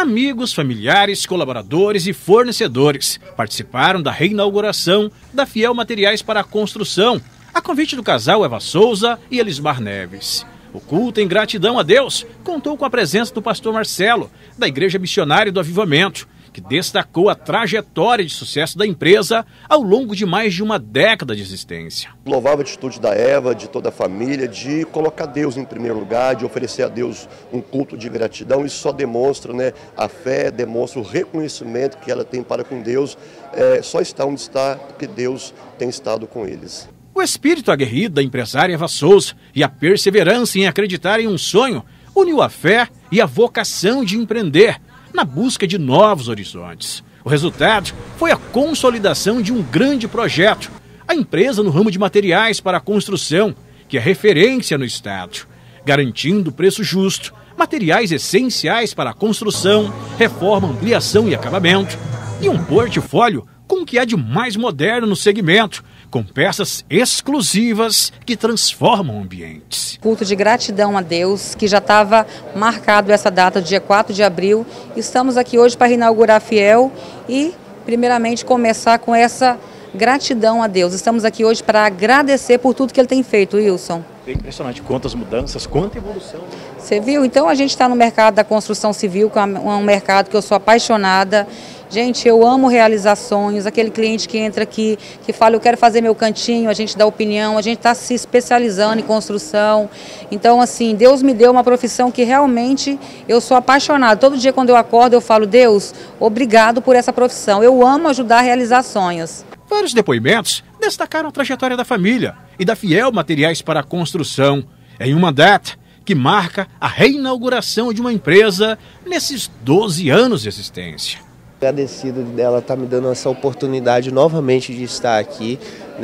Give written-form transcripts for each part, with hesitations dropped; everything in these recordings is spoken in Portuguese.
Amigos, familiares, colaboradores e fornecedores participaram da reinauguração da Fiel Materiais para a Construção, a convite do casal Eva Souza e Elismar Neves. O culto em gratidão a Deus contou com a presença do pastor Marcelo, da Igreja Missionária do Avivamento, que destacou a trajetória de sucesso da empresa ao longo de mais de uma década de existência. Louvável a atitude da Eva, de toda a família, de colocar Deus em primeiro lugar, de oferecer a Deus um culto de gratidão. Isso só demonstra, a fé, demonstra o reconhecimento que ela tem para com Deus. Só está onde está porque Deus tem estado com eles. O espírito aguerrido da empresária Eva Souza e a perseverança em acreditar em um sonho uniu a fé e a vocação de empreender na busca de novos horizontes. O resultado foi a consolidação de um grande projeto, a empresa no ramo de materiais para a construção, que é referência no estado, garantindo preço justo, materiais essenciais para a construção, reforma, ampliação e acabamento, e um portfólio com o que há de mais moderno no segmento, com peças exclusivas que transformam ambientes. Culto de gratidão a Deus, que já estava marcado essa data, dia 4 de abril. Estamos aqui hoje para inaugurar a Fiel e, primeiramente, começar com essa gratidão a Deus. Estamos aqui hoje para agradecer por tudo que Ele tem feito, Wilson. É impressionante quantas mudanças, quanta evolução. Você viu? Então a gente está no mercado da construção civil, que é um mercado que eu sou apaixonada. Gente, eu amo realizar sonhos, aquele cliente que entra aqui, que fala, eu quero fazer meu cantinho, a gente dá opinião, a gente está se especializando em construção. Então, assim, Deus me deu uma profissão que realmente eu sou apaixonada. Todo dia quando eu acordo eu falo, Deus, obrigado por essa profissão. Eu amo ajudar a realizar sonhos. Vários depoimentos destacaram a trajetória da família e da Fiel Materiais para a Construção, em uma data que marca a reinauguração de uma empresa nesses 12 anos de existência. Agradecido dela estar me dando essa oportunidade novamente de estar aqui,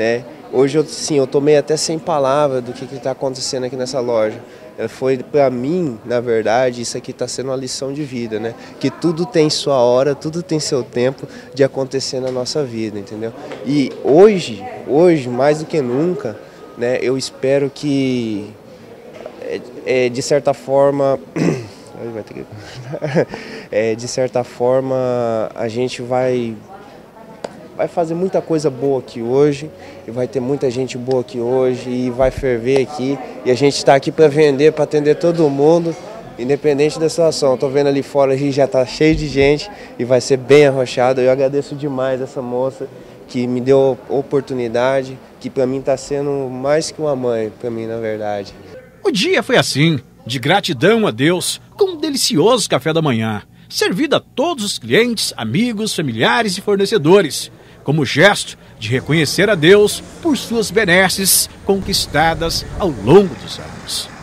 Hoje eu tô meio até sem palavra do que está acontecendo aqui nessa loja. Foi para mim, na verdade, isso aqui está sendo uma lição de vida, Que tudo tem sua hora, tudo tem seu tempo de acontecer na nossa vida, entendeu? E hoje mais do que nunca, eu espero que, de certa forma, de certa forma, a gente vai fazer muita coisa boa aqui hoje, e vai ter muita gente boa aqui hoje, e vai ferver aqui, e a gente está aqui para vender, para atender todo mundo, independente da situação. Estou vendo ali fora, a gente já está cheio de gente, e vai ser bem arrochado. Eu agradeço demais essa moça que me deu a oportunidade, que para mim está sendo mais que uma mãe, para mim, na verdade. O dia foi assim, de gratidão a Deus, com um delicioso café da manhã, servido a todos os clientes, amigos, familiares e fornecedores, como gesto de reconhecer a Deus por suas benesses conquistadas ao longo dos anos.